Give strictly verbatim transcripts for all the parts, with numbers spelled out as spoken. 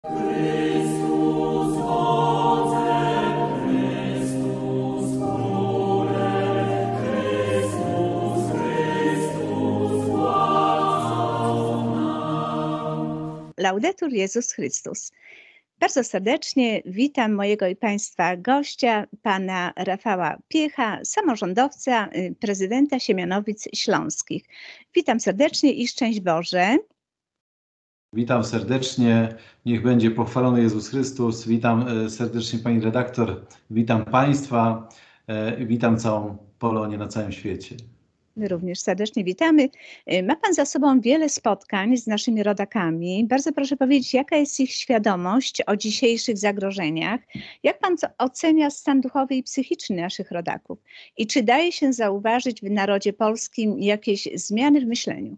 Chrystus Ojcze, Chrystus Królem, Chrystus, Chrystus Władcą nam. Laudetur Jezus Chrystus. Bardzo serdecznie witam mojego i Państwa gościa, pana Rafała Piecha, samorządowca, prezydenta Siemianowic Śląskich. Witam serdecznie i szczęść Boże. Witam serdecznie, niech będzie pochwalony Jezus Chrystus. Witam serdecznie pani redaktor, witam Państwa, witam całą Polonię na całym świecie. My również serdecznie witamy. Ma Pan za sobą wiele spotkań z naszymi rodakami. Bardzo proszę powiedzieć, jaka jest ich świadomość o dzisiejszych zagrożeniach? Jak Pan ocenia stan duchowy i psychiczny naszych rodaków? I czy daje się zauważyć w narodzie polskim jakieś zmiany w myśleniu?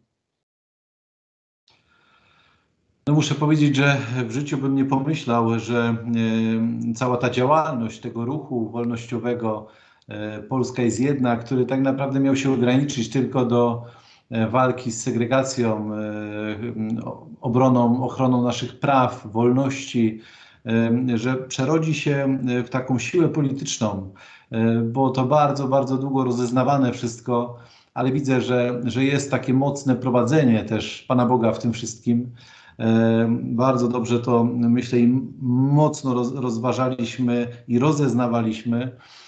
No muszę powiedzieć, że w życiu bym nie pomyślał, że e, cała ta działalność tego ruchu wolnościowego e, Polska jest jedna, który tak naprawdę miał się ograniczyć tylko do e, walki z segregacją, e, obroną, ochroną naszych praw, wolności, e, że przerodzi się w taką siłę polityczną. E, było to bardzo, bardzo długo rozeznawane wszystko, ale widzę, że, że jest takie mocne prowadzenie też Pana Boga w tym wszystkim. Bardzo dobrze to, myślę, i mocno roz, rozważaliśmy i rozeznawaliśmy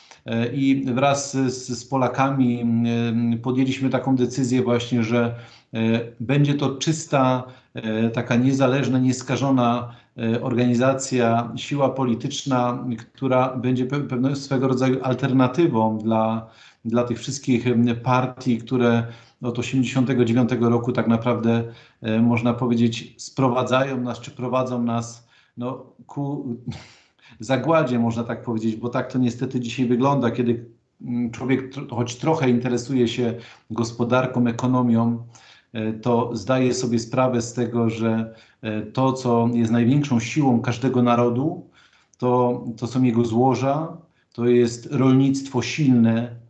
i wraz z, z Polakami podjęliśmy taką decyzję właśnie, że będzie to czysta, taka niezależna, nieskażona organizacja, siła polityczna, która będzie pewnego swego rodzaju alternatywą dla, dla tych wszystkich partii, które od osiemdziesiątego dziewiątego roku tak naprawdę e, można powiedzieć sprowadzają nas, czy prowadzą nas no, ku zagładzie, można tak powiedzieć, bo tak to niestety dzisiaj wygląda, kiedy człowiek tro, choć trochę interesuje się gospodarką, ekonomią, e, to zdaje sobie sprawę z tego, że e, to, co jest największą siłą każdego narodu, to, to są jego złoża, to jest rolnictwo silne,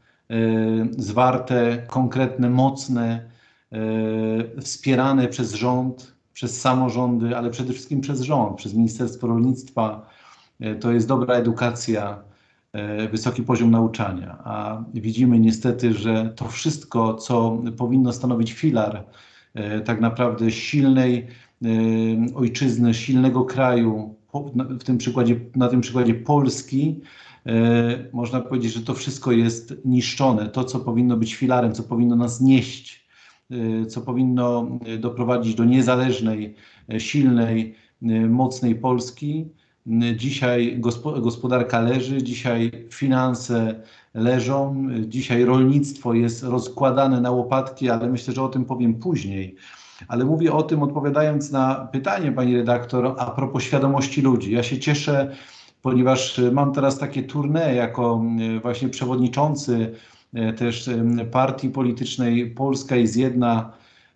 zwarte, konkretne, mocne, wspierane przez rząd, przez samorządy, ale przede wszystkim przez rząd, przez Ministerstwo Rolnictwa. To jest dobra edukacja, wysoki poziom nauczania. A widzimy niestety, że to wszystko, co powinno stanowić filar tak naprawdę silnej ojczyzny, silnego kraju, w tym przykładzie, na tym przykładzie Polski, E, można powiedzieć, że to wszystko jest niszczone. To, co powinno być filarem, co powinno nas nieść, e, co powinno doprowadzić do niezależnej, e, silnej, e, mocnej Polski. E, dzisiaj gospo, gospodarka leży, dzisiaj finanse leżą, e, dzisiaj rolnictwo jest rozkładane na łopatki, ale myślę, że o tym powiem później. Ale mówię o tym, odpowiadając na pytanie pani redaktor a propos świadomości ludzi. Ja się cieszę, ponieważ mam teraz takie tournée jako właśnie przewodniczący też partii politycznej Polska jest jedna.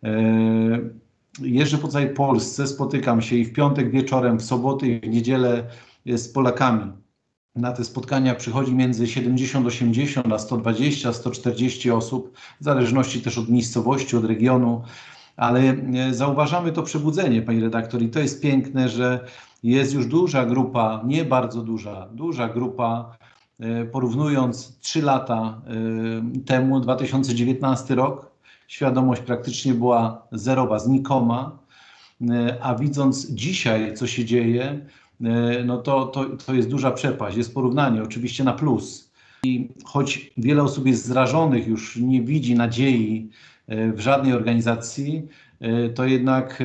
Jeżdżę po całej Polsce, spotykam się i w piątek wieczorem, w sobotę i w niedzielę z Polakami. Na te spotkania przychodzi między siedemdziesiąt, osiemdziesiąt, a sto dwadzieścia, sto czterdzieści osób, w zależności też od miejscowości, od regionu. Ale zauważamy to przebudzenie, pani redaktor, i to jest piękne, że jest już duża grupa, nie bardzo duża, duża grupa, porównując trzy lata temu, dwa tysiące dziewiętnasty rok, świadomość praktycznie była zerowa, znikoma, a widząc dzisiaj, co się dzieje, no to, to, to jest duża przepaść, jest porównanie oczywiście na plus. I choć wiele osób jest zrażonych, już nie widzi nadziei w żadnej organizacji, to jednak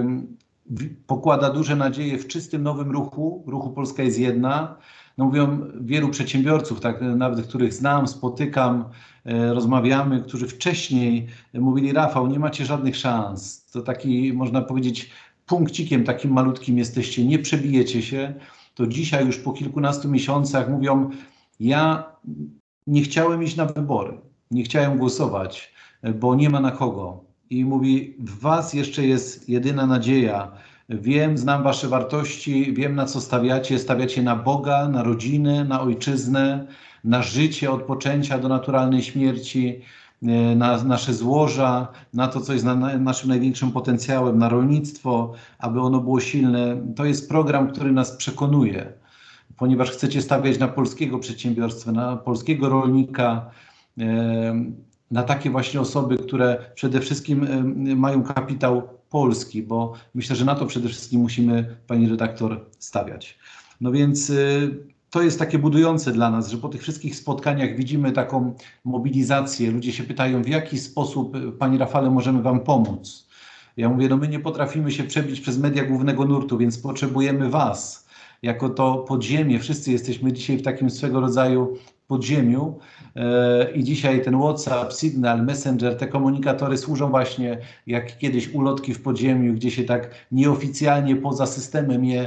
pokłada duże nadzieje w czystym nowym ruchu, ruchu Polska jest jedna. No mówią wielu przedsiębiorców, tak nawet których znam, spotykam, e, rozmawiamy, którzy wcześniej mówili: Rafał, nie macie żadnych szans. To taki, można powiedzieć, punkcikiem takim malutkim jesteście, nie przebijecie się. To dzisiaj już po kilkunastu miesiącach mówią: ja nie chciałem iść na wybory, nie chciałem głosować, bo nie ma na kogo. I mówi: w was jeszcze jest jedyna nadzieja. Wiem, znam wasze wartości, wiem, na co stawiacie. Stawiacie na Boga, na rodzinę, na ojczyznę, na życie od poczęcia do naturalnej śmierci. na nasze złoża, na to, co jest na, na naszym największym potencjałem, na rolnictwo, aby ono było silne. To jest program, który nas przekonuje, ponieważ chcecie stawiać na polskiego przedsiębiorstwa, na polskiego rolnika, na takie właśnie osoby, które przede wszystkim mają kapitał polski, bo myślę, że na to przede wszystkim musimy, pani redaktor, stawiać. No więc to jest takie budujące dla nas, że po tych wszystkich spotkaniach widzimy taką mobilizację. Ludzie się pytają, w jaki sposób, pani Rafale, możemy wam pomóc. Ja mówię, no my nie potrafimy się przebić przez media głównego nurtu, więc potrzebujemy was. Jako to podziemie, wszyscy jesteśmy dzisiaj w takim swego rodzaju podziemiu e, i dzisiaj ten WhatsApp, Signal, Messenger, te komunikatory służą właśnie jak kiedyś ulotki w podziemiu, gdzie się tak nieoficjalnie poza systemem je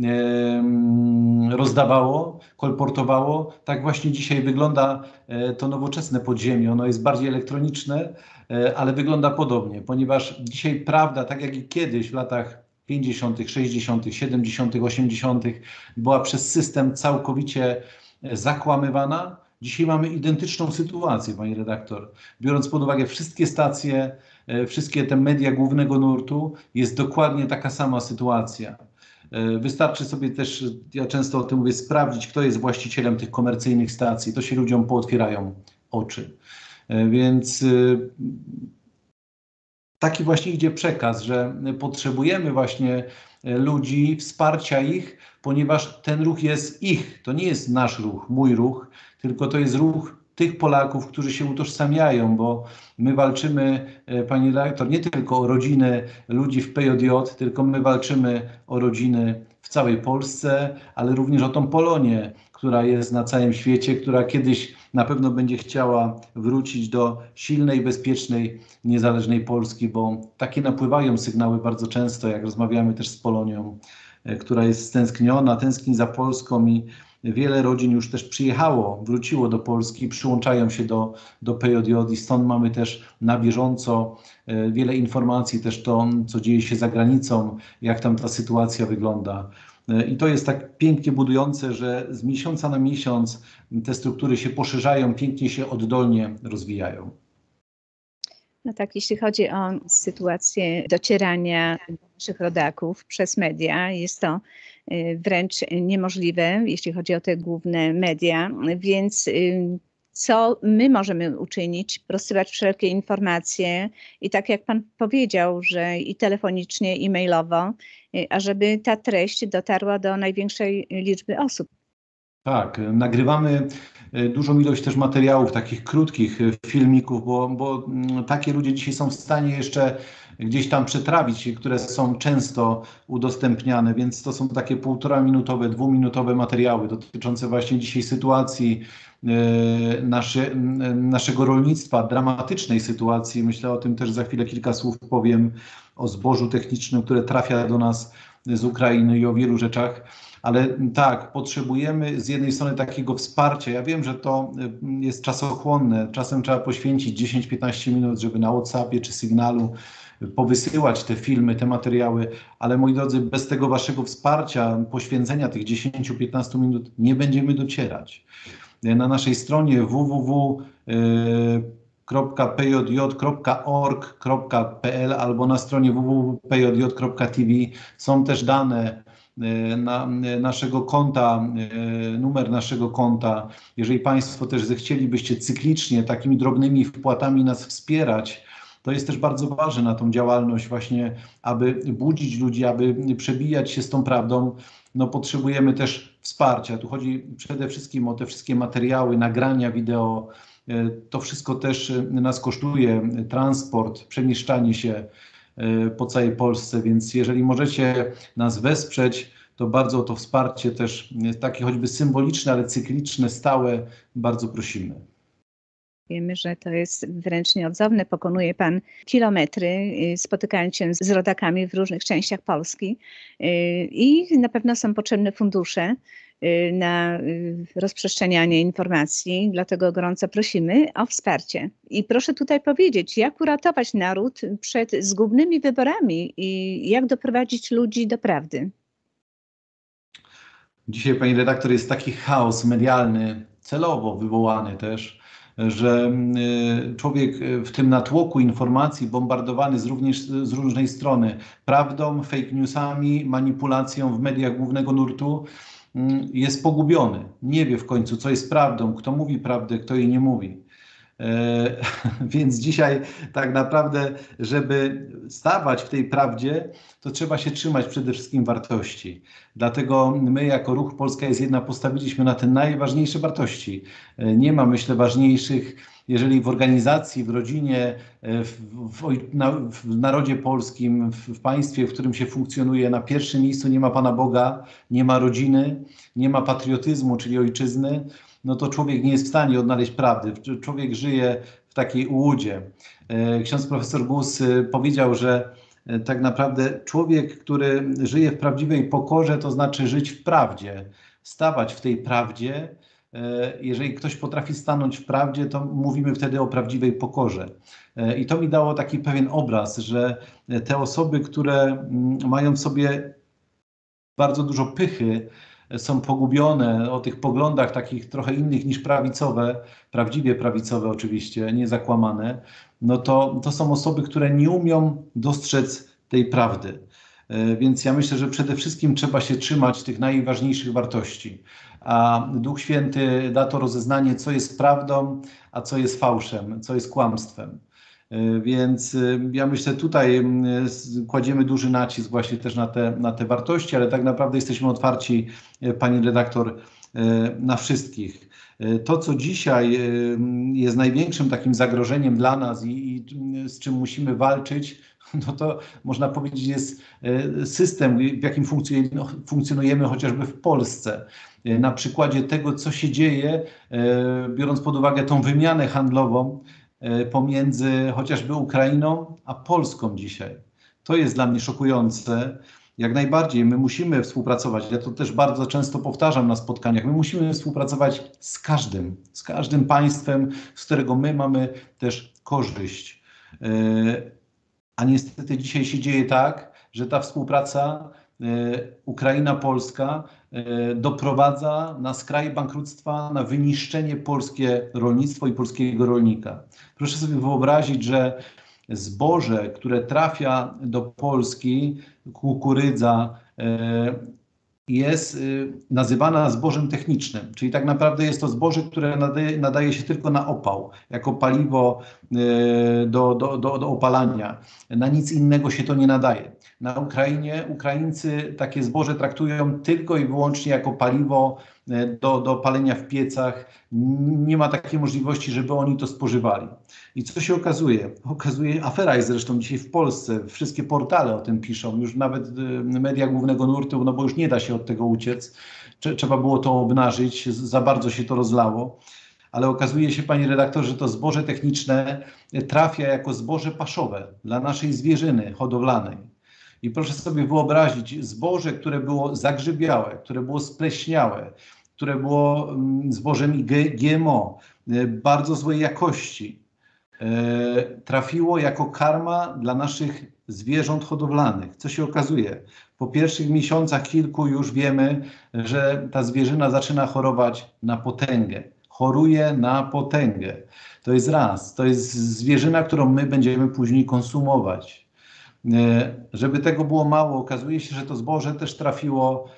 rozdawało, kolportowało. Tak właśnie dzisiaj wygląda to nowoczesne podziemie. Ono jest bardziej elektroniczne, ale wygląda podobnie, ponieważ dzisiaj prawda, tak jak i kiedyś w latach pięćdziesiątych, sześćdziesiątych, siedemdziesiątych, osiemdziesiątych była przez system całkowicie zakłamywana. Dzisiaj mamy identyczną sytuację, pani redaktor. Biorąc pod uwagę wszystkie stacje, wszystkie te media głównego nurtu, jest dokładnie taka sama sytuacja. Wystarczy sobie też, ja często o tym mówię, sprawdzić, kto jest właścicielem tych komercyjnych stacji. To się ludziom pootwierają oczy. Więc taki właśnie idzie przekaz, że potrzebujemy właśnie ludzi, wsparcia ich, ponieważ ten ruch jest ich. To nie jest nasz ruch, mój ruch, tylko to jest ruch tych Polaków, którzy się utożsamiają, bo my walczymy, pani redaktor, nie tylko o rodziny ludzi w P J J, tylko my walczymy o rodziny w całej Polsce, ale również o tą Polonię, która jest na całym świecie, która kiedyś na pewno będzie chciała wrócić do silnej, bezpiecznej, niezależnej Polski, bo takie napływają sygnały bardzo często, jak rozmawiamy też z Polonią, która jest stęskniona, tęskni za Polską i wiele rodzin już też przyjechało, wróciło do Polski, przyłączają się do, do P J J i stąd mamy też na bieżąco e, wiele informacji też to, co dzieje się za granicą, jak tam ta sytuacja wygląda. E, I to jest tak pięknie budujące, że z miesiąca na miesiąc te struktury się poszerzają, pięknie się oddolnie rozwijają. No tak, jeśli chodzi o sytuację docierania naszych rodaków przez media, jest to wręcz niemożliwe, jeśli chodzi o te główne media, więc co my możemy uczynić? Rozsyłać wszelkie informacje i tak jak pan powiedział, że i telefonicznie, i mailowo, ażeby ta treść dotarła do największej liczby osób. Tak, nagrywamy dużą ilość też materiałów, takich krótkich filmików, bo, bo takie ludzie dzisiaj są w stanie jeszcze gdzieś tam przetrawić, które są często udostępniane, więc to są takie półtora minutowe, dwuminutowe materiały dotyczące właśnie dzisiaj sytuacji e, nasze, naszego rolnictwa, dramatycznej sytuacji. Myślę o tym też za chwilę kilka słów powiem, o zbożu technicznym, które trafia do nas z Ukrainy i o wielu rzeczach. Ale tak, potrzebujemy z jednej strony takiego wsparcia. Ja wiem, że to jest czasochłonne. Czasem trzeba poświęcić dziesięć do piętnastu minut, żeby na WhatsAppie czy Sygnalu powysyłać te filmy, te materiały, ale moi drodzy, bez tego waszego wsparcia, poświęcenia tych dziesięć do piętnastu minut nie będziemy docierać. Na naszej stronie w w w kropka p j j kropka org kropka p l albo na stronie w w w kropka p j j kropka t v są też dane na naszego konta, numer naszego konta. Jeżeli Państwo też zechcielibyście cyklicznie takimi drobnymi wpłatami nas wspierać, to jest też bardzo ważne na tą działalność właśnie, aby budzić ludzi, aby przebijać się z tą prawdą. No potrzebujemy też wsparcia. Tu chodzi przede wszystkim o te wszystkie materiały, nagrania wideo. To wszystko też nas kosztuje, transport, przemieszczanie się po całej Polsce, więc jeżeli możecie nas wesprzeć, to bardzo o to wsparcie też takie choćby symboliczne, ale cykliczne, stałe, bardzo prosimy. Wiemy, że to jest wręcz nieodzowne. Pokonuje pan kilometry, spotykając się z rodakami w różnych częściach Polski i na pewno są potrzebne fundusze na rozprzestrzenianie informacji, dlatego gorąco prosimy o wsparcie. I proszę tutaj powiedzieć, jak uratować naród przed zgubnymi wyborami i jak doprowadzić ludzi do prawdy? Dzisiaj, pani redaktor, jest taki chaos medialny, celowo wywołany też, że człowiek w tym natłoku informacji bombardowany z również z różnej strony prawdą, fake newsami, manipulacją w mediach głównego nurtu jest pogubiony. Nie wie w końcu, co jest prawdą, kto mówi prawdę, kto jej nie mówi. E, więc dzisiaj tak naprawdę, żeby stawać w tej prawdzie, to trzeba się trzymać przede wszystkim wartości. Dlatego my jako Ruch Polska jest jedna postawiliśmy na te najważniejsze wartości. E, nie ma, myślę, ważniejszych, jeżeli w organizacji, w rodzinie, w, w, na, w narodzie polskim, w, w państwie, w którym się funkcjonuje, na pierwszym miejscu nie ma Pana Boga, nie ma rodziny, nie ma patriotyzmu, czyli ojczyzny, no to człowiek nie jest w stanie odnaleźć prawdy. Człowiek żyje w takiej ułudzie. Ksiądz profesor Gus powiedział, że tak naprawdę człowiek, który żyje w prawdziwej pokorze, to znaczy żyć w prawdzie, stawać w tej prawdzie. Jeżeli ktoś potrafi stanąć w prawdzie, to mówimy wtedy o prawdziwej pokorze. I to mi dało taki pewien obraz, że te osoby, które mają w sobie bardzo dużo pychy, są pogubione o tych poglądach takich trochę innych niż prawicowe, prawdziwie prawicowe oczywiście, nie zakłamane, no to, to są osoby, które nie umią dostrzec tej prawdy. Więc ja myślę, że przede wszystkim trzeba się trzymać tych najważniejszych wartości. A Duch Święty da to rozeznanie, co jest prawdą, a co jest fałszem, co jest kłamstwem. Więc ja myślę, tutaj kładziemy duży nacisk właśnie też na te, na te wartości, ale tak naprawdę jesteśmy otwarci, pani redaktor, na wszystkich. To, co dzisiaj jest największym takim zagrożeniem dla nas i, i z czym musimy walczyć, no to można powiedzieć jest system, w jakim funkcjonujemy chociażby w Polsce. Na przykładzie tego, co się dzieje, biorąc pod uwagę tą wymianę handlową pomiędzy chociażby Ukrainą a Polską dzisiaj. To jest dla mnie szokujące. Jak najbardziej my musimy współpracować. Ja to też bardzo często powtarzam na spotkaniach. My musimy współpracować z każdym, z każdym państwem, z którego my mamy też korzyść. A niestety dzisiaj się dzieje tak, że ta współpraca Ukraina-Polska doprowadza na skraj bankructwa, na wyniszczenie polskie rolnictwo i polskiego rolnika. Proszę sobie wyobrazić, że zboże, które trafia do Polski, kukurydza, jest nazywana zbożem technicznym, czyli tak naprawdę jest to zboże, które nadaje, nadaje się tylko na opał, jako paliwo do, do, do, do opalania. Na nic innego się to nie nadaje. Na Ukrainie Ukraińcy takie zboże traktują tylko i wyłącznie jako paliwo do, do palenia w piecach. Nie ma takiej możliwości, żeby oni to spożywali. I co się okazuje? Okazuje, afera jest zresztą dzisiaj w Polsce, wszystkie portale o tym piszą, już nawet media głównego nurtu, no bo już nie da się od tego uciec. Trzeba było to obnażyć, za bardzo się to rozlało. Ale okazuje się, pani redaktor, że to zboże techniczne trafia jako zboże paszowe dla naszej zwierzyny hodowlanej. I proszę sobie wyobrazić, zboże, które było zagrzybiałe, które było spleśniałe, które było zbożem G M O, bardzo złej jakości, trafiło jako karma dla naszych zwierząt hodowlanych. Co się okazuje? Po pierwszych miesiącach kilku już wiemy, że ta zwierzyna zaczyna chorować na potęgę. Choruje na potęgę. To jest raz. To jest zwierzyna, którą my będziemy później konsumować. Żeby tego było mało, okazuje się, że to zboże też trafiło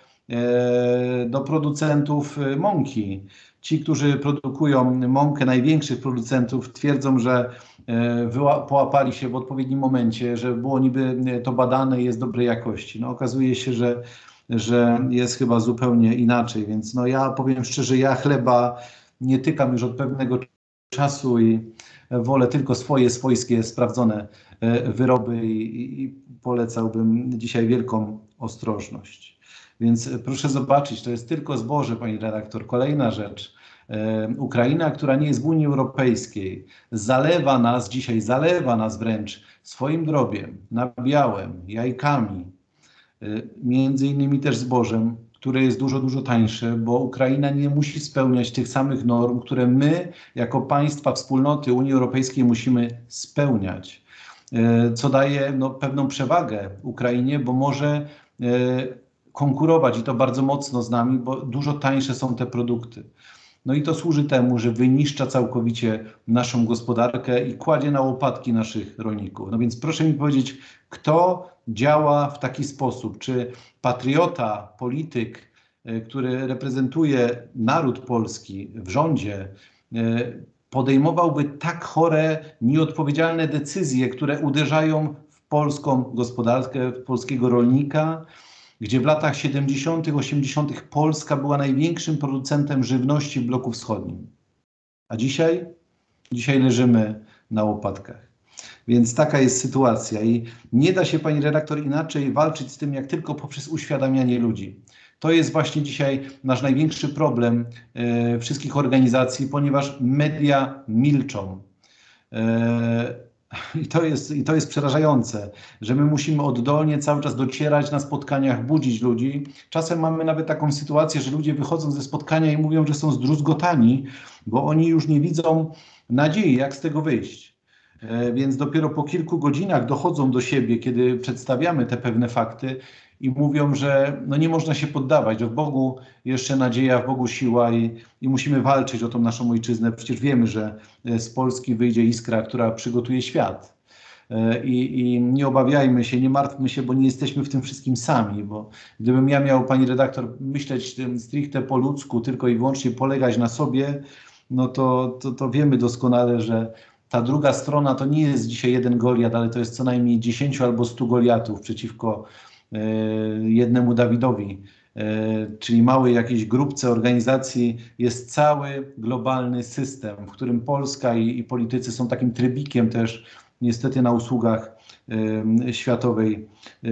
do producentów mąki. Ci, którzy produkują mąkę, największych producentów, twierdzą, że połapali się w odpowiednim momencie, że było niby to badane i jest dobrej jakości. No, okazuje się, że, że jest chyba zupełnie inaczej, więc no, ja powiem szczerze, ja chleba nie tykam już od pewnego czasu i wolę tylko swoje, swojskie, sprawdzone wyroby i, i polecałbym dzisiaj wielką ostrożność. Więc proszę zobaczyć, to jest tylko zboże, pani redaktor. Kolejna rzecz. Ukraina, która nie jest w Unii Europejskiej, zalewa nas dzisiaj, zalewa nas wręcz swoim drobiem, nabiałem, jajkami, między innymi też zbożem, które jest dużo, dużo tańsze, bo Ukraina nie musi spełniać tych samych norm, które my jako państwa wspólnoty Unii Europejskiej musimy spełniać. Co daje no, pewną przewagę Ukrainie, bo może konkurować i to bardzo mocno z nami, bo dużo tańsze są te produkty. No i to służy temu, że wyniszcza całkowicie naszą gospodarkę i kładzie na łopatki naszych rolników. No więc proszę mi powiedzieć, kto działa w taki sposób? Czy patriota, polityk, który reprezentuje naród polski w rządzie, podejmowałby tak chore, nieodpowiedzialne decyzje, które uderzają w polską gospodarkę, w polskiego rolnika, gdzie w latach siedemdziesiątych, osiemdziesiątych Polska była największym producentem żywności w bloku wschodnim. A dzisiaj? Dzisiaj leżymy na łopatkach. Więc taka jest sytuacja i nie da się, pani redaktor, inaczej walczyć z tym, jak tylko poprzez uświadamianie ludzi. To jest właśnie dzisiaj nasz największy problem e, wszystkich organizacji, ponieważ media milczą. E, I to jest, i to jest przerażające, że my musimy oddolnie cały czas docierać na spotkaniach, budzić ludzi. Czasem mamy nawet taką sytuację, że ludzie wychodzą ze spotkania i mówią, że są zdruzgotani, bo oni już nie widzą nadziei, jak z tego wyjść. E, więc dopiero po kilku godzinach dochodzą do siebie, kiedy przedstawiamy te pewne fakty i mówią, że no nie można się poddawać, że w Bogu jeszcze nadzieja, w Bogu siła i, i musimy walczyć o tą naszą ojczyznę. Przecież wiemy, że z Polski wyjdzie iskra, która przygotuje świat. I, I nie obawiajmy się, nie martwmy się, bo nie jesteśmy w tym wszystkim sami, bo gdybym ja miał, pani redaktor, myśleć stricte po ludzku, tylko i wyłącznie polegać na sobie, no to, to, to wiemy doskonale, że ta druga strona to nie jest dzisiaj jeden Goliat, ale to jest co najmniej dziesięciu albo stu Goliatów przeciwko jednemu Dawidowi, czyli małej jakiejś grupce organizacji. Jest cały globalny system, w którym Polska i, i politycy są takim trybikiem też niestety na usługach światowej,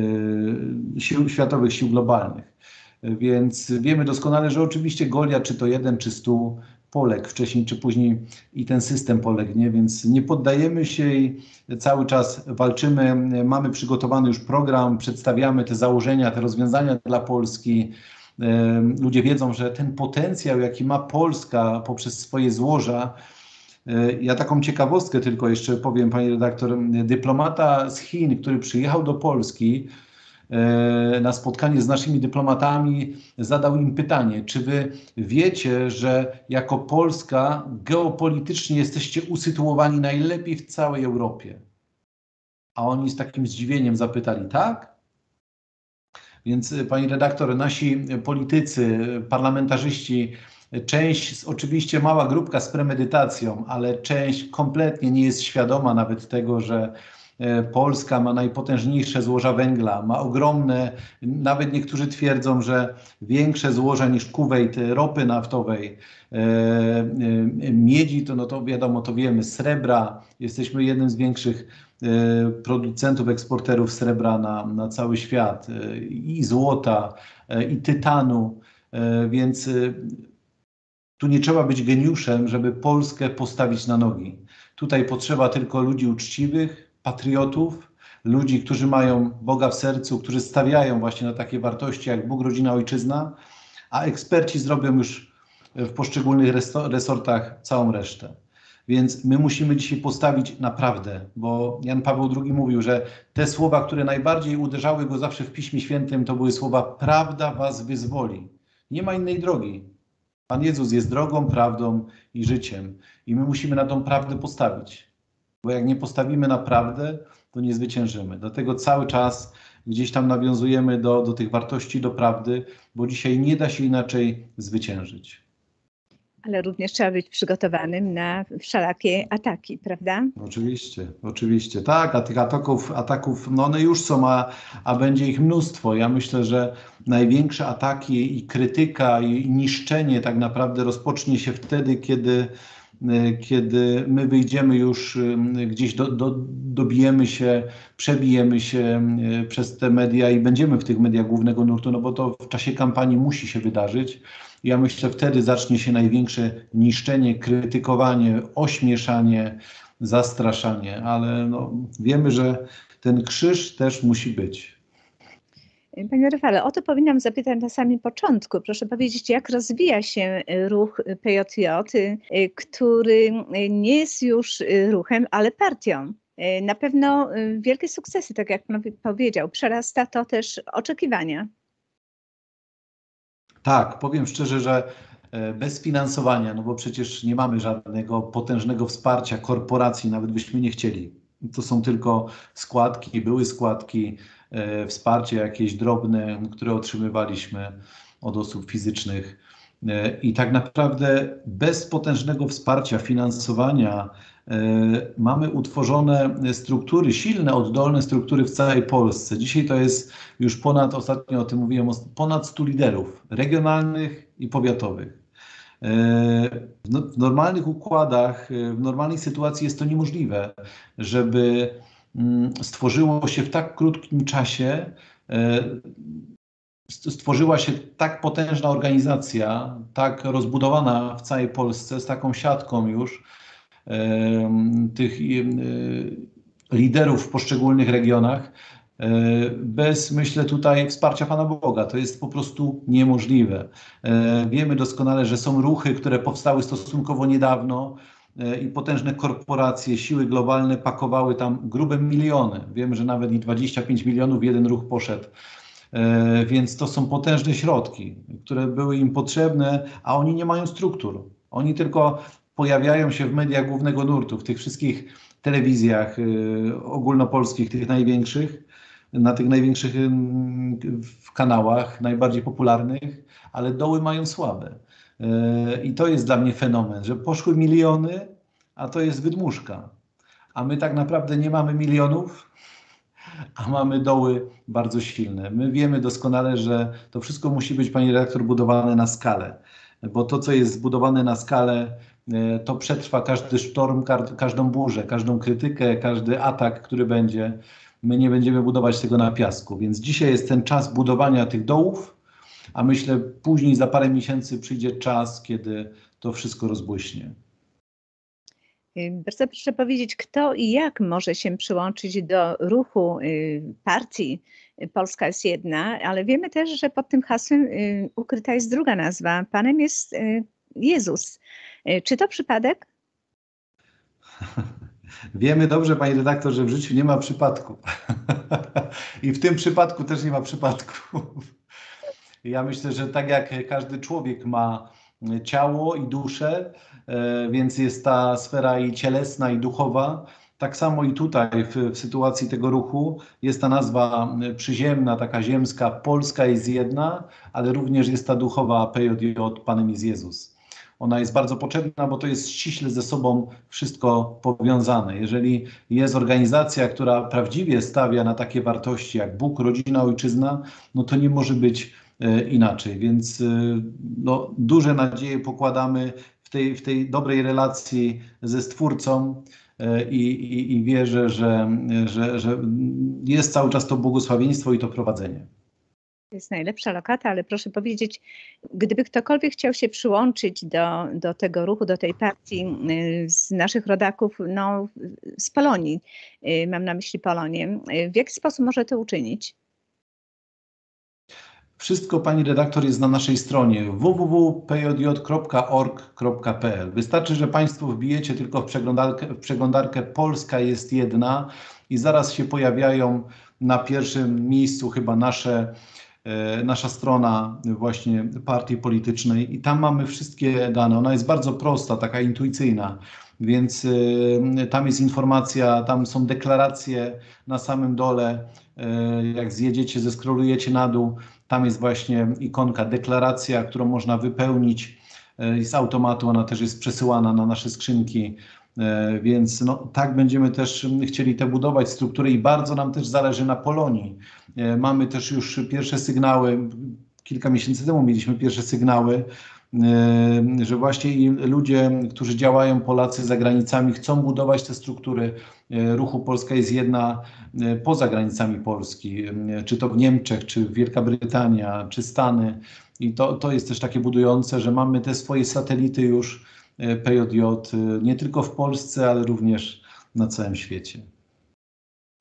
sił, światowych sił globalnych. Więc wiemy doskonale, że oczywiście Goliat, czy to jeden, czy stu, poległ wcześniej czy później i ten system polegnie, więc nie poddajemy się i cały czas walczymy. Mamy przygotowany już program, przedstawiamy te założenia, te rozwiązania dla Polski. Ludzie wiedzą, że ten potencjał, jaki ma Polska poprzez swoje złoża. Ja taką ciekawostkę tylko jeszcze powiem, pani redaktor. Dyplomata z Chin, który przyjechał do Polski na spotkanie z naszymi dyplomatami, zadał im pytanie, czy wy wiecie, że jako Polska geopolitycznie jesteście usytuowani najlepiej w całej Europie? A oni z takim zdziwieniem zapytali, tak? Więc pani redaktor, nasi politycy, parlamentarzyści, część, oczywiście mała grupka z premedytacją, ale część kompletnie nie jest świadoma nawet tego, że Polska ma najpotężniejsze złoża węgla, ma ogromne, nawet niektórzy twierdzą, że większe złoża niż Kuwejt ropy naftowej, miedzi, to, no to wiadomo, to wiemy, srebra, jesteśmy jednym z większych producentów, eksporterów srebra na, na cały świat, i złota, i tytanu, więc tu nie trzeba być geniuszem, żeby Polskę postawić na nogi. Tutaj potrzeba tylko ludzi uczciwych, patriotów, ludzi, którzy mają Boga w sercu, którzy stawiają właśnie na takie wartości jak Bóg, rodzina, ojczyzna, a eksperci zrobią już w poszczególnych resortach całą resztę. Więc my musimy dzisiaj postawić na prawdę, bo Jan Paweł drugi mówił, że te słowa, które najbardziej uderzały go zawsze w Piśmie Świętym, to były słowa: prawda was wyzwoli. Nie ma innej drogi. Pan Jezus jest drogą, prawdą i życiem. I my musimy na tą prawdę postawić. Bo jak nie postawimy na prawdę, to nie zwyciężymy. Dlatego cały czas gdzieś tam nawiązujemy do, do tych wartości, do prawdy, bo dzisiaj nie da się inaczej zwyciężyć. Ale również trzeba być przygotowanym na wszelakie ataki, prawda? Oczywiście, oczywiście. Tak, a tych ataków, ataków no one już są, a, a będzie ich mnóstwo. Ja myślę, że największe ataki i krytyka i niszczenie tak naprawdę rozpocznie się wtedy, kiedy kiedy my wyjdziemy już gdzieś, do, do, dobijemy się, przebijemy się przez te media i będziemy w tych mediach głównego nurtu, no bo to w czasie kampanii musi się wydarzyć. Ja myślę, wtedy zacznie się największe niszczenie, krytykowanie, ośmieszanie, zastraszanie, ale no, wiemy, że ten krzyż też musi być. Panie Rafale, o to powinnam zapytać na samym początku. Proszę powiedzieć, jak rozwija się ruch P J J, który nie jest już ruchem, ale partią. Na pewno wielkie sukcesy, tak jak pan powiedział, przerasta to też oczekiwania. Tak, powiem szczerze, że bez finansowania, no bo przecież nie mamy żadnego potężnego wsparcia korporacji, nawet byśmy nie chcieli. To są tylko składki, były składki, wsparcie jakieś drobne, które otrzymywaliśmy od osób fizycznych. I tak naprawdę bez potężnego wsparcia, finansowania mamy utworzone struktury, silne, oddolne struktury w całej Polsce. Dzisiaj to jest już ponad, ostatnio o tym mówiłem, ponad stu liderów regionalnych i powiatowych. W normalnych układach, w normalnej sytuacji jest to niemożliwe, żeby stworzyło się w tak krótkim czasie, stworzyła się tak potężna organizacja, tak rozbudowana w całej Polsce, z taką siatką już tych liderów w poszczególnych regionach, bez, myślę, tutaj wsparcia Pana Boga. To jest po prostu niemożliwe. Wiemy doskonale, że są ruchy, które powstały stosunkowo niedawno i potężne korporacje, siły globalne pakowały tam grube miliony. Wiemy, że nawet i dwadzieścia pięć milionów w jeden ruch poszedł. Więc to są potężne środki, które były im potrzebne, a oni nie mają struktur. Oni tylko pojawiają się w mediach głównego nurtu, w tych wszystkich telewizjach ogólnopolskich, tych największych, na tych największych kanałach, najbardziej popularnych, ale doły mają słabe. I to jest dla mnie fenomen, że poszły miliony, a to jest wydmuszka. A my tak naprawdę nie mamy milionów, a mamy doły bardzo silne. My wiemy doskonale, że to wszystko musi być, pani redaktor, budowane na skalę, bo to, co jest zbudowane na skalę, to przetrwa każdy sztorm, każdą burzę, każdą krytykę, każdy atak, który będzie. My nie będziemy budować tego na piasku, więc dzisiaj jest ten czas budowania tych dołów, a myślę, później za parę miesięcy przyjdzie czas, kiedy to wszystko rozbłyśnie. Bardzo proszę powiedzieć, kto i jak może się przyłączyć do ruchu partii Polska jest jedna, ale wiemy też, że pod tym hasłem ukryta jest druga nazwa. Panem jest Jezus. Czy to przypadek? Wiemy dobrze, pani redaktor, że w życiu nie ma przypadków. I w tym przypadku też nie ma przypadków. Ja myślę, że tak jak każdy człowiek ma ciało i duszę, więc jest ta sfera i cielesna, i duchowa. Tak samo i tutaj w, w sytuacji tego ruchu jest ta nazwa przyziemna, taka ziemska, Polska jest jedna, ale również jest ta duchowa P J J, Panem jest Jezus. Ona jest bardzo potrzebna, bo to jest ściśle ze sobą wszystko powiązane. Jeżeli jest organizacja, która prawdziwie stawia na takie wartości jak Bóg, rodzina, ojczyzna, no to nie może być inaczej, więc no, duże nadzieje pokładamy w tej, w tej dobrej relacji ze Stwórcą i, i, i wierzę, że, że, że jest cały czas to błogosławieństwo i to prowadzenie. To jest najlepsza lokata, ale proszę powiedzieć, gdyby ktokolwiek chciał się przyłączyć do, do tego ruchu, do tej partii z naszych rodaków, no, z Polonii, mam na myśli Polonię, w jaki sposób może to uczynić? Wszystko, pani redaktor, jest na naszej stronie w w w kropka p j j kropka org kropka p l. Wystarczy, że państwo wbijecie tylko w przeglądarkę, w przeglądarkę Polska jest jedna i zaraz się pojawiają na pierwszym miejscu chyba nasze, e, nasza strona właśnie partii politycznej i tam mamy wszystkie dane. Ona jest bardzo prosta, taka intuicyjna. Więc y, tam jest informacja, tam są deklaracje na samym dole. Y, jak zjedziecie, zeskrolujecie na dół, tam jest właśnie ikonka deklaracja, którą można wypełnić y, z automatu. Ona też jest przesyłana na nasze skrzynki. Y, więc no, tak będziemy też chcieli te budować struktury i bardzo nam też zależy na Polonii. Y, mamy też już pierwsze sygnały. Kilka miesięcy temu mieliśmy pierwsze sygnały, że właśnie i ludzie, którzy działają, Polacy za granicami, chcą budować te struktury ruchu Polska jest jedna poza granicami Polski, czy to w Niemczech, czy Wielka Brytania, czy Stany. I to, to jest też takie budujące, że mamy te swoje satelity już P J J nie tylko w Polsce, ale również na całym świecie.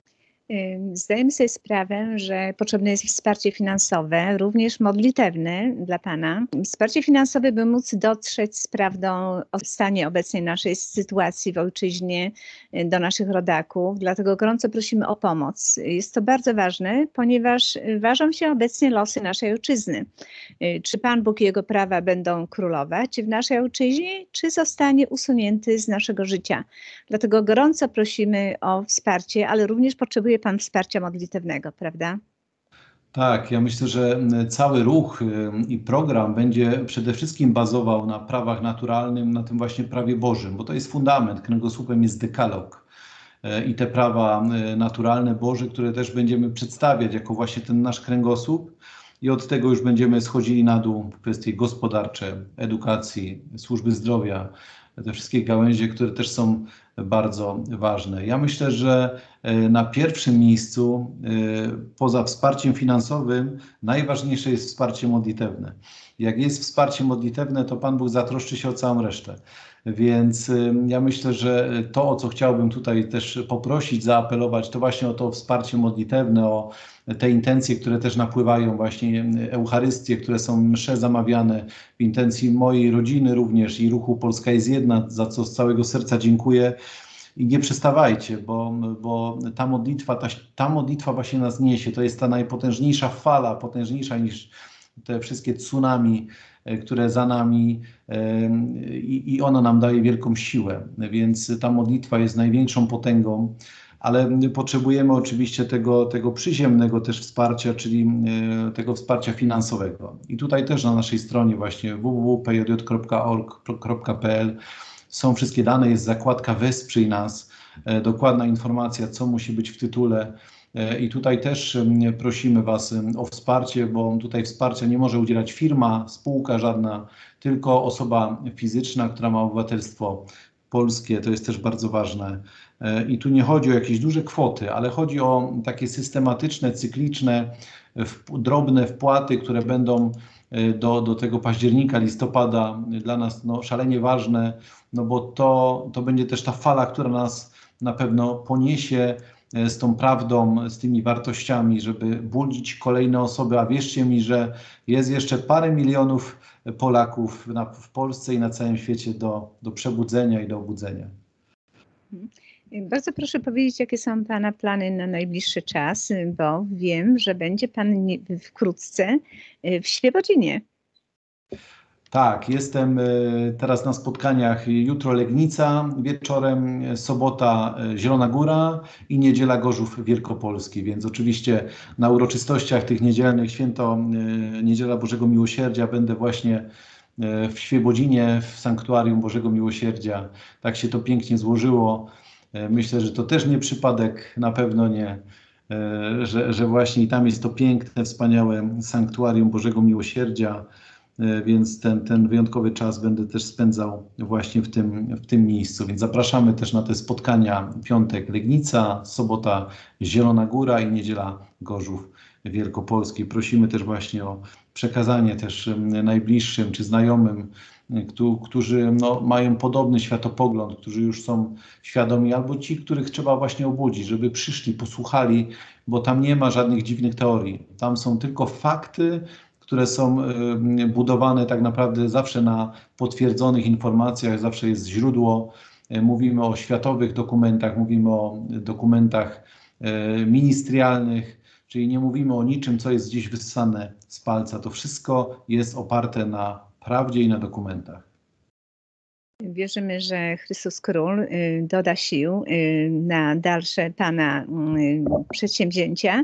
Zdajemy sobie sprawę, że potrzebne jest wsparcie finansowe, również modlitewne dla Pana. Wsparcie finansowe, by móc dotrzeć z prawdą o stanie obecnej naszej sytuacji w ojczyźnie do naszych rodaków. Dlatego gorąco prosimy o pomoc. Jest to bardzo ważne, ponieważ ważą się obecnie losy naszej ojczyzny. Czy Pan Bóg i Jego prawa będą królować w naszej ojczyźnie, czy zostanie usunięty z naszego życia? Dlatego gorąco prosimy o wsparcie, ale również potrzebuje Pan wsparcia modlitewnego, prawda? Tak, ja myślę, że cały ruch i program będzie przede wszystkim bazował na prawach naturalnym, na tym właśnie prawie Bożym, bo to jest fundament, kręgosłupem jest dekalog i te prawa naturalne Boże, które też będziemy przedstawiać jako właśnie ten nasz kręgosłup i od tego już będziemy schodzili na dół w kwestie gospodarcze, edukacji, służby zdrowia, te wszystkie gałęzie, które też są bardzo ważne. Ja myślę, że na pierwszym miejscu, poza wsparciem finansowym, najważniejsze jest wsparcie modlitewne. Jak jest wsparcie modlitewne, to Pan Bóg zatroszczy się o całą resztę. Więc ja myślę, że to, o co chciałbym tutaj też poprosić, zaapelować, to właśnie o to wsparcie modlitewne, o te intencje, które też napływają, właśnie Eucharystie, które są msze zamawiane w intencji mojej rodziny również i ruchu Polska jest jedna, za co z całego serca dziękuję. I nie przestawajcie, bo, bo ta modlitwa, ta, ta modlitwa właśnie nas niesie. To jest ta najpotężniejsza fala, potężniejsza niż te wszystkie tsunami, które za nami i, i ona nam daje wielką siłę. Więc ta modlitwa jest największą potęgą, ale potrzebujemy oczywiście tego, tego przyziemnego też wsparcia, czyli tego wsparcia finansowego. I tutaj też na naszej stronie właśnie w w w kropka p j j kropka org kropka p l są wszystkie dane, jest zakładka Wesprzyj nas, dokładna informacja, co musi być w tytule. I tutaj też prosimy Was o wsparcie, bo tutaj wsparcia nie może udzielać firma, spółka żadna, tylko osoba fizyczna, która ma obywatelstwo polskie, to jest też bardzo ważne. I tu nie chodzi o jakieś duże kwoty, ale chodzi o takie systematyczne, cykliczne, drobne wpłaty, które będą do, do tego października, listopada dla nas no, szalenie ważne, no bo to, to będzie też ta fala, która nas na pewno poniesie z tą prawdą, z tymi wartościami, żeby budzić kolejne osoby, a wierzcie mi, że jest jeszcze parę milionów Polaków na, w Polsce i na całym świecie do, do przebudzenia i do obudzenia. Bardzo proszę powiedzieć, jakie są Pana plany na najbliższy czas, bo wiem, że będzie Pan wkrótce w Świebodzinie. Tak, jestem teraz na spotkaniach, jutro Legnica wieczorem, sobota Zielona Góra i niedziela Gorzów Wielkopolski, więc oczywiście na uroczystościach tych niedzielnych, święto Niedziela Bożego Miłosierdzia będę właśnie w Świebodzinie, w Sanktuarium Bożego Miłosierdzia. Tak się to pięknie złożyło. Myślę, że to też nie przypadek, na pewno nie, że, że właśnie tam jest to piękne, wspaniałe Sanktuarium Bożego Miłosierdzia. Więc ten, ten wyjątkowy czas będę też spędzał właśnie w tym, w tym miejscu. Więc zapraszamy też na te spotkania. Piątek Legnica, sobota Zielona Góra i niedziela Gorzów Wielkopolski. Prosimy też właśnie o przekazanie też najbliższym czy znajomym, którzy no, mają podobny światopogląd, którzy już są świadomi, albo ci, których trzeba właśnie obudzić, żeby przyszli, posłuchali, bo tam nie ma żadnych dziwnych teorii. Tam są tylko fakty, które są budowane tak naprawdę zawsze na potwierdzonych informacjach, zawsze jest źródło. Mówimy o światowych dokumentach, mówimy o dokumentach ministerialnych, czyli nie mówimy o niczym, co jest gdzieś wyssane z palca. To wszystko jest oparte na prawdzie i na dokumentach. Wierzymy, że Chrystus Król doda sił na dalsze Pana przedsięwzięcia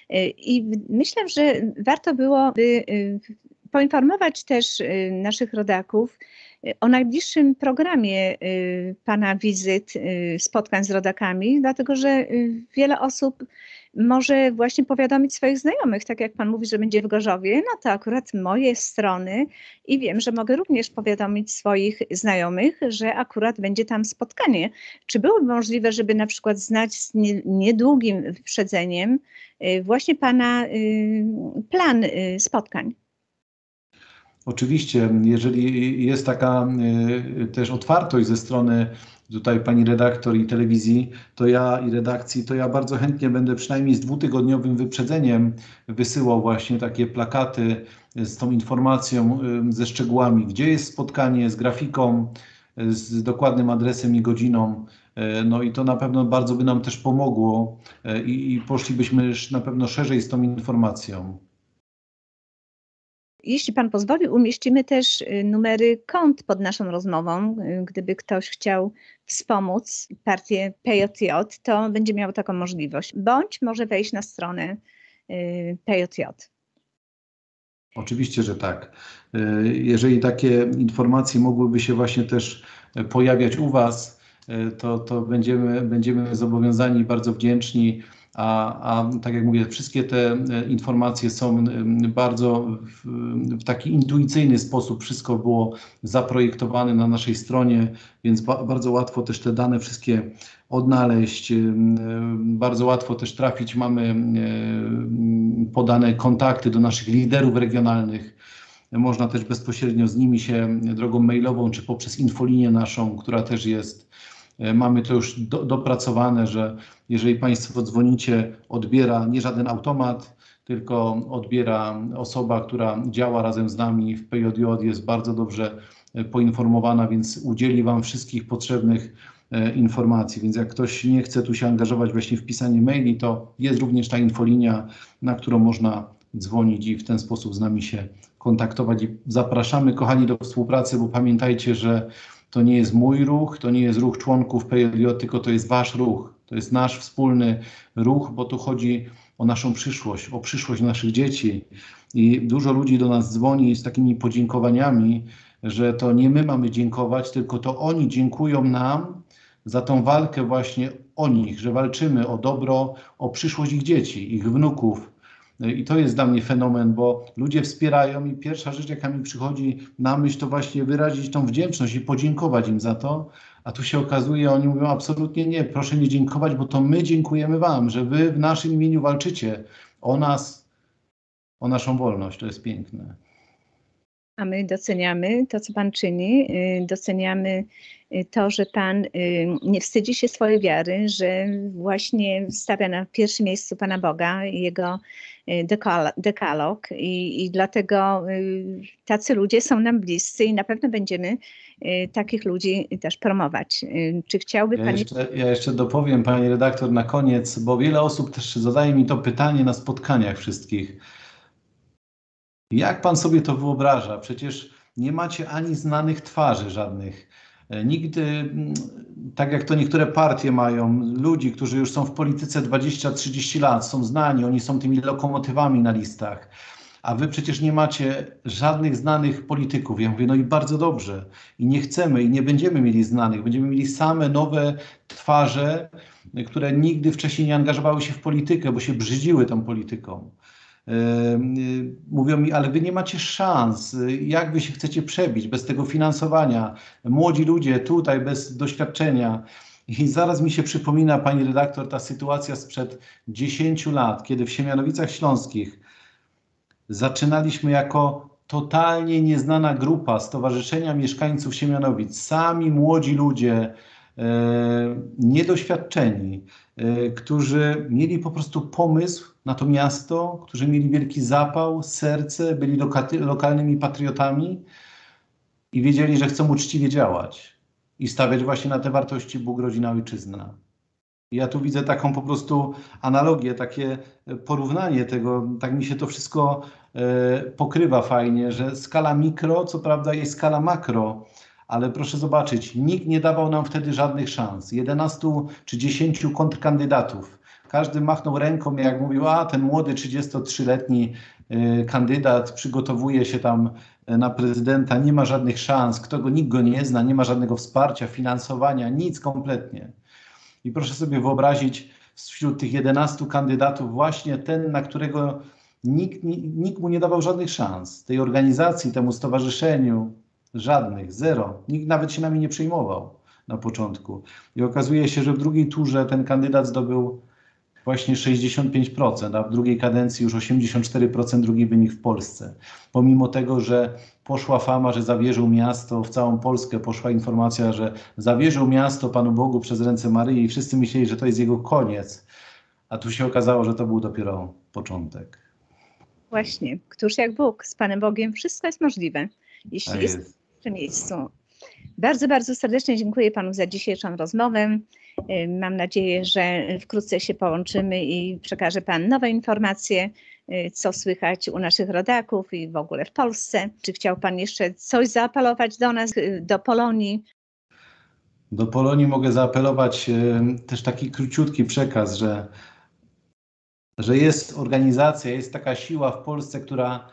i myślę, że warto byłoby poinformować też naszych rodaków o najbliższym programie Pana wizyt, spotkań z rodakami, dlatego że wiele osób może właśnie powiadomić swoich znajomych, tak jak Pan mówi, że będzie w Gorzowie, no to akurat moje strony i wiem, że mogę również powiadomić swoich znajomych, że akurat będzie tam spotkanie. Czy byłoby możliwe, żeby na przykład znać z niedługim wyprzedzeniem właśnie Pana plan spotkań? Oczywiście, jeżeli jest taka też otwartość ze strony tutaj pani redaktor i telewizji, to ja i redakcji, to ja bardzo chętnie będę przynajmniej z dwutygodniowym wyprzedzeniem wysyłał właśnie takie plakaty z tą informacją, ze szczegółami, gdzie jest spotkanie, z grafiką, z dokładnym adresem i godziną. No i to na pewno bardzo by nam też pomogło i, i poszlibyśmy już na pewno szerzej z tą informacją. Jeśli Pan pozwoli, umieścimy też numery kont pod naszą rozmową. Gdyby ktoś chciał wspomóc partię P J J, to będzie miał taką możliwość. Bądź może wejść na stronę P J J. Oczywiście, że tak. Jeżeli takie informacje mogłyby się właśnie też pojawiać u Was, to, to będziemy, będziemy zobowiązani, bardzo wdzięczni. A, a tak jak mówię, wszystkie te informacje są bardzo w, w taki intuicyjny sposób, wszystko było zaprojektowane na naszej stronie, więc ba, bardzo łatwo też te dane wszystkie odnaleźć, bardzo łatwo też trafić, mamy podane kontakty do naszych liderów regionalnych, można też bezpośrednio z nimi się drogą mailową, czy poprzez infolinię naszą, która też jest. Mamy to już do, dopracowane, że jeżeli Państwo dzwonicie, odbiera nie żaden automat, tylko odbiera osoba, która działa razem z nami w P J J, jest bardzo dobrze poinformowana, więc udzieli Wam wszystkich potrzebnych e, informacji. Więc jak ktoś nie chce tu się angażować właśnie w pisanie maili, to jest również ta infolinia, na którą można dzwonić i w ten sposób z nami się kontaktować. I zapraszamy, kochani, do współpracy, bo pamiętajcie, że to nie jest mój ruch, to nie jest ruch członków P J J, tylko to jest Wasz ruch. To jest nasz wspólny ruch, bo tu chodzi o naszą przyszłość, o przyszłość naszych dzieci. I dużo ludzi do nas dzwoni z takimi podziękowaniami, że to nie my mamy dziękować, tylko to oni dziękują nam za tą walkę właśnie o nich, że walczymy o dobro, o przyszłość ich dzieci, ich wnuków. I to jest dla mnie fenomen, bo ludzie wspierają i pierwsza rzecz, jaka mi przychodzi na myśl, to właśnie wyrazić tą wdzięczność i podziękować im za to. A tu się okazuje, oni mówią absolutnie nie, proszę nie dziękować, bo to my dziękujemy Wam, że Wy w naszym imieniu walczycie o nas, o naszą wolność. To jest piękne. A my doceniamy to, co Pan czyni, doceniamy to, że Pan nie wstydzi się swojej wiary, że właśnie stawia na pierwszym miejscu Pana Boga i Jego dekalog i, i dlatego tacy ludzie są nam bliscy i na pewno będziemy takich ludzi też promować. Czy chciałby ja Pan... Jeszcze, ja jeszcze dopowiem, Pani redaktor, na koniec, bo wiele osób też zadaje mi to pytanie na spotkaniach wszystkich. Jak Pan sobie to wyobraża? Przecież nie macie ani znanych twarzy żadnych. Nigdy, tak jak to niektóre partie mają, ludzi, którzy już są w polityce dwadzieścia trzydzieści lat, są znani, oni są tymi lokomotywami na listach, a wy przecież nie macie żadnych znanych polityków. Ja mówię, no i bardzo dobrze. I nie chcemy i nie będziemy mieli znanych. Będziemy mieli same nowe twarze, które nigdy wcześniej nie angażowały się w politykę, bo się brzydziły tą polityką. Mówią mi, ale wy nie macie szans, jak wy się chcecie przebić bez tego finansowania, młodzi ludzie tutaj bez doświadczenia. I zaraz mi się przypomina, pani redaktor, ta sytuacja sprzed dziesięciu lat, kiedy w Siemianowicach Śląskich zaczynaliśmy jako totalnie nieznana grupa Stowarzyszenia Mieszkańców Siemianowic, sami młodzi ludzie, e, niedoświadczeni, e, którzy mieli po prostu pomysł na to miasto, którzy mieli wielki zapał, serce, byli loka- lokalnymi patriotami i wiedzieli, że chcą uczciwie działać i stawiać właśnie na te wartości Bóg, rodzina, ojczyzna. I ja tu widzę taką po prostu analogię, takie porównanie tego, tak mi się to wszystko e, pokrywa fajnie, że skala mikro, co prawda jest skala makro, ale proszę zobaczyć, nikt nie dawał nam wtedy żadnych szans. jedenastu czy dziesięciu kontrkandydatów. Każdy machnął ręką, jak mówił, a ten młody trzydziestotrzyletni y, kandydat przygotowuje się tam na prezydenta, nie ma żadnych szans, kto go, nikt go nie zna, nie ma żadnego wsparcia, finansowania, nic kompletnie. I proszę sobie wyobrazić wśród tych jedenastu kandydatów właśnie ten, na którego nikt, nikt mu nie dawał żadnych szans. Tej organizacji, temu stowarzyszeniu, żadnych, zero. Nikt nawet się nami nie przejmował na początku. I okazuje się, że w drugiej turze ten kandydat zdobył właśnie sześćdziesiąt pięć procent, a w drugiej kadencji już osiemdziesiąt cztery procent drugi wynik w Polsce. Pomimo tego, że poszła fama, że zawierzył miasto, w całą Polskę poszła informacja, że zawierzył miasto Panu Bogu przez ręce Maryi i wszyscy myśleli, że to jest jego koniec, a tu się okazało, że to był dopiero początek. Właśnie, któż jak Bóg, z Panem Bogiem wszystko jest możliwe, jeśli Tak jest jest. w tym miejscu. Bardzo, bardzo serdecznie dziękuję Panu za dzisiejszą rozmowę. Mam nadzieję, że wkrótce się połączymy i przekaże Pan nowe informacje, co słychać u naszych rodaków i w ogóle w Polsce. Czy chciał Pan jeszcze coś zaapelować do nas, do Polonii? Do Polonii mogę zaapelować e, też taki króciutki przekaz, że, że jest organizacja, jest taka siła w Polsce, która,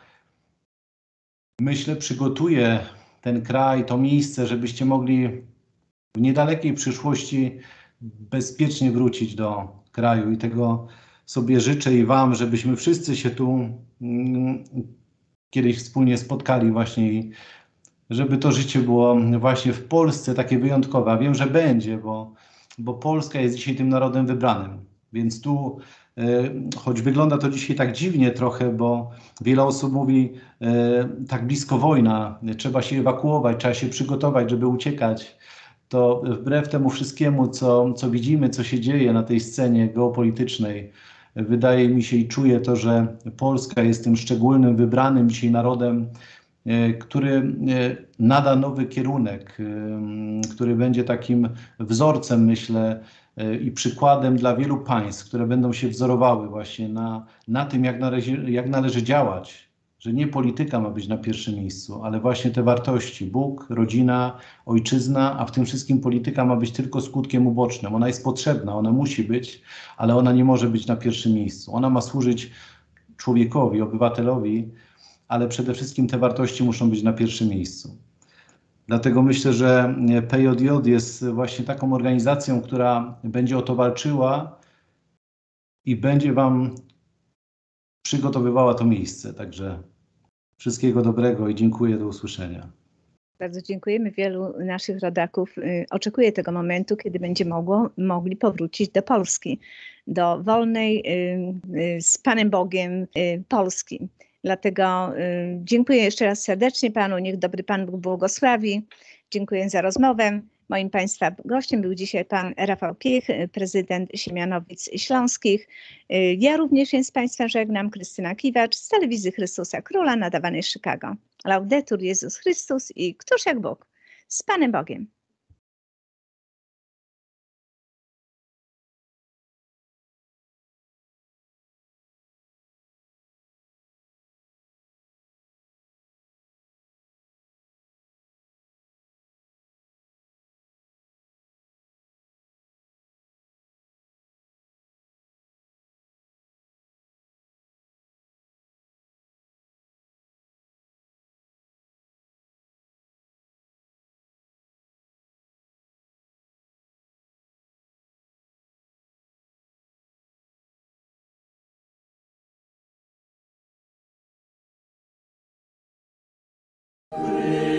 myślę, przygotuje ten kraj, to miejsce, żebyście mogli w niedalekiej przyszłości bezpiecznie wrócić do kraju i tego sobie życzę i Wam, żebyśmy wszyscy się tu mm, kiedyś wspólnie spotkali właśnie i żeby to życie było właśnie w Polsce takie wyjątkowe. A wiem, że będzie, bo, bo Polska jest dzisiaj tym narodem wybranym. Więc tu, e, choć wygląda to dzisiaj tak dziwnie trochę, bo wiele osób mówi, e, tak blisko wojna, trzeba się ewakuować, trzeba się przygotować, żeby uciekać. To wbrew temu wszystkiemu, co, co widzimy, co się dzieje na tej scenie geopolitycznej, wydaje mi się i czuję to, że Polska jest tym szczególnym, wybranym dzisiaj narodem, który nada nowy kierunek, który będzie takim wzorcem, myślę, i przykładem dla wielu państw, które będą się wzorowały właśnie na, na tym, jak należy, jak należy działać. Że nie polityka ma być na pierwszym miejscu, ale właśnie te wartości. Bóg, rodzina, ojczyzna, a w tym wszystkim polityka ma być tylko skutkiem ubocznym. Ona jest potrzebna, ona musi być, ale ona nie może być na pierwszym miejscu. Ona ma służyć człowiekowi, obywatelowi, ale przede wszystkim te wartości muszą być na pierwszym miejscu. Dlatego myślę, że P J J jest właśnie taką organizacją, która będzie o to walczyła i będzie Wam przygotowywała to miejsce. Także wszystkiego dobrego i dziękuję, do usłyszenia. Bardzo dziękujemy. Wielu naszych rodaków y, oczekuje tego momentu, kiedy będzie mogło, mogli powrócić do Polski, do wolnej, y, y, z Panem Bogiem y, Polski. Dlatego y, dziękuję jeszcze raz serdecznie Panu. Niech dobry Pan Bóg błogosławi. Dziękuję za rozmowę. Moim Państwa gościem był dzisiaj Pan Rafał Piech, prezydent Siemianowic Śląskich. Y, ja również się z Państwem żegnam. Krystyna Kiwacz z telewizji Chrystusa Króla nadawanej z Chicago. Laudetur Jezus Chrystus i któż jak Bóg? Z Panem Bogiem. Christus